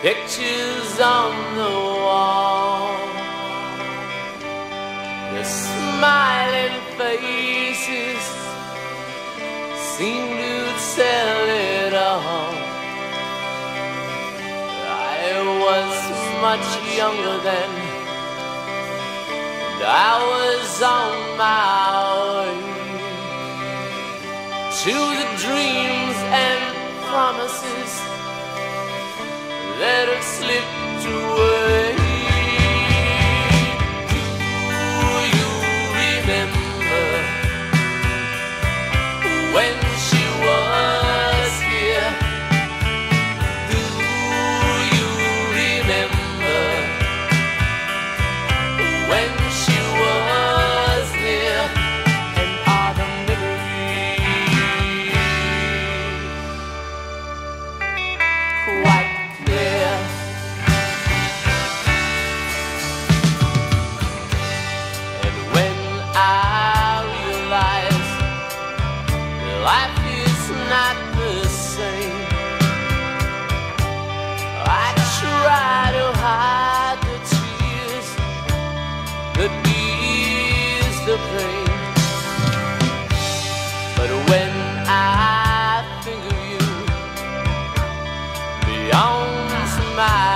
pictures on the wall, the smiling faces seem to tell it all. I was much younger then, and I was on my way to the dreams and promises that had slipped away. Do you remember when she was here? Do you remember when she was there? And are the memories quite clear? And when I realize life is not the same, I try to hide the tears that ease the pain. But when I think of you beyond my